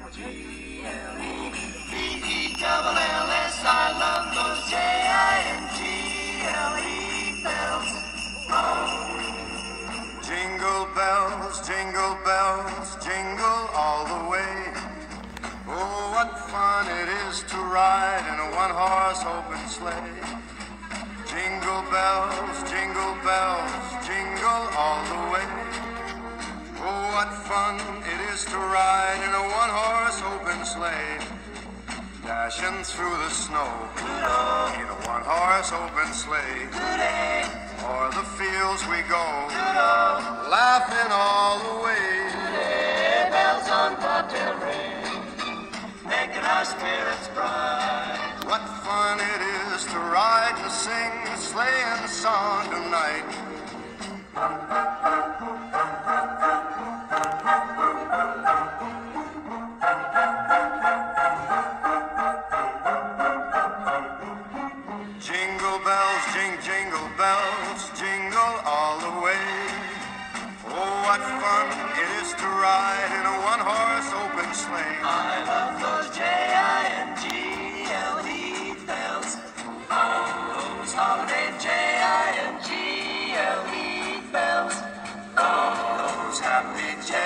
G-L-E-B-E-double-L-S. I love those J-I-N-G-L-E bells. Jingle bells, jingle all the way. Oh, what fun it is to ride in a one-horse open sleigh. Jingle bells, jingle all the way. Oh, what fun it is to ride in a one-horse open sleigh. Dashing through the snow in a one-horse open sleigh. O'er the fields we go, laughing all the way. Bells on bobtail ring, making our spirits bright. What fun it is to ride and sing a sleighing song tonight. Jingle bells, jingle bells, jingle all the way. Oh, what fun it is to ride in a one-horse open sleigh. I love those J-I-N-G-L-E bells. Oh, those holiday J-I-N-G-L-E bells. Oh, those happy J